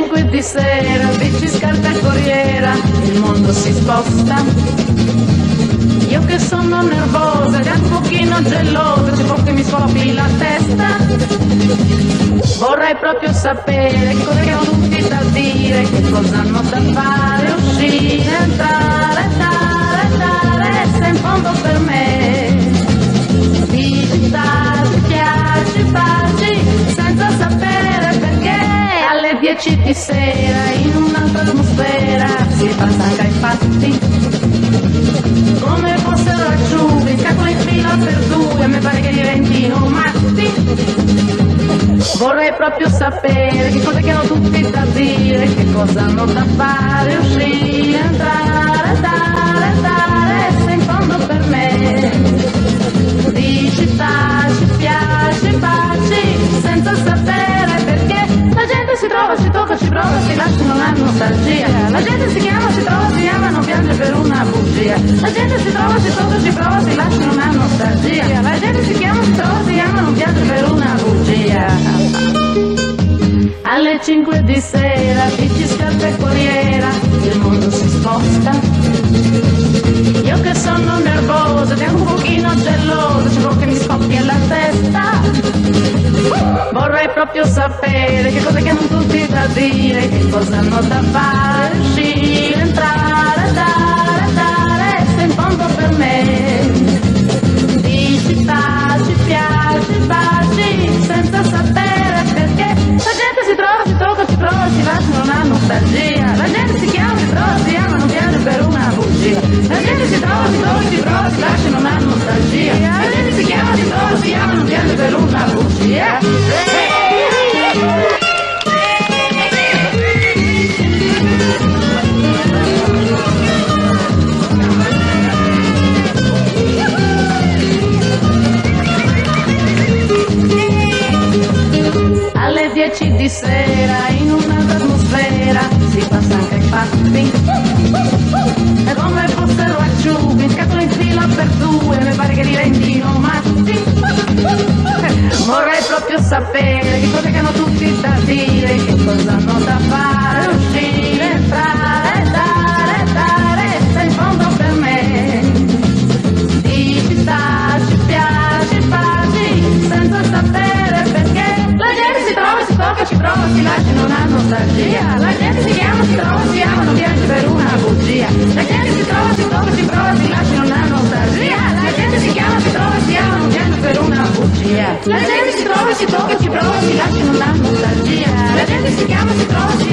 5 di sera, bici, scarpa e corriera, il mondo si sposta. Io che sono nervosa ed un pochino gelosa, c'è poco che mi scoppi la testa. Vorrei proprio sapere che cosa hanno tutti da dire, che cosa hanno da fare, uscire, entrare, dare, se in fondo per me visitarci, piaci, farci, senza sapere perché. Alle 10 di sera, in un'altra atmosfera, si passa anche ai fatti, come fossero acciughe, scatole in fila per due, a me pare che diventino matti. Vorrei proprio sapere che cosa che hanno tutti da dire, che cosa hanno da fare, uscire, entrare, dare, se in fondo per me dici, taci, piaci, farci, senza sapere perché. La gente si trova, si tocca, si prova, si lascia, non ha nostalgia. La gente si chiama, si trova, si ama, non piange per una bugia. La gente si trova, si tocca, si prova, si lascia, non ha nostalgia. La gente si chiama, si trova, si ama, non piange per una bugia. Alle 5 di sera, bici, scarpa e corriera, il mondo si sposta. Io che sono nervosa ed un pochino gelosa, c'è poco che mi scoppia la testa. Vorrei proprio sapere che cosa che hanno tutti da dire, che cosa hanno da fare, uscire, entrare, dare, se in fondo per me dici, taci, piaci, farci, senza sapere perché. La gente si trova, si tocca, si prova, si lascia, non ha nostalgia. La gente si chiama, si trova, si ama, non piange per una bugia. La gente si trova, si tocca, si prova, si lascia, non ha nostalgia. La gente si chiama, si trova, si ama, non piange per una bugia. Alle 10 di sera, in un'altra atmosfera, si passa anche ai fatti, e come fossero acciughe, scatole in fila per due, mi pare che diventino matti. Vorrei proprio sapere che cosa che hanno tutti da dire, che cosa hanno da fare, uscire, entrare, dare, se in fondo per me dici, taci, piaci, farci, senza sapere perché. La gente si trova, si tocca, ci prova, si lascia, non ha nostalgia. La gente si chiama, si trova, si ama, non piange per una bugia. La gente si trova, si tocca, ci prova, si lascia, non ha nostalgia. La gente si chiama, si trova, si ama, non piange per una bugia. La gente si trova, si tocca, ci prova, si lascia, non ha nostalgia. La gente si chiama, si trova, si